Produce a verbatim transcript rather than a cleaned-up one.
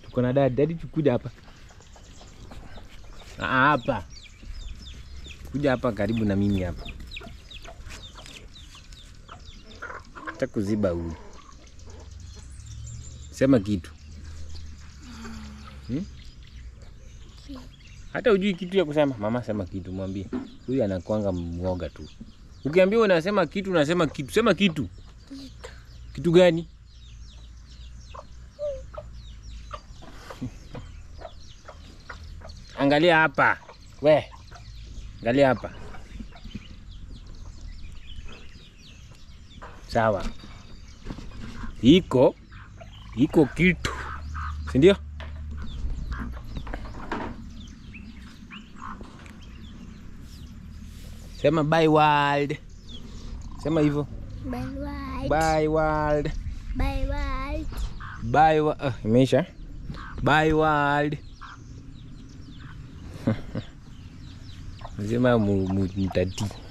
Tuko na dadi, dadi kuja hapa. Ah, hapa. Kuja hapa karibu na mimi hapa. Takuziba huyu. Sema kitu. Hmm? Hata ujui kitu ya kusema. Mama sema kitu, mwambie. Huyu anakuanga mwoga tu. Ukiambiwa unasema kitu, unasema kitu. Sema kitu. Kitu. Kitu gani? Angalia hapa. We. Angalia hapa. Sawa. Iko. Iko kitu. Si ndio? Sema bye world. Sema hivyo. Bye world. Bye world. Bye world. Bye world. Ah, imeisha. Bye world. Sema mutati.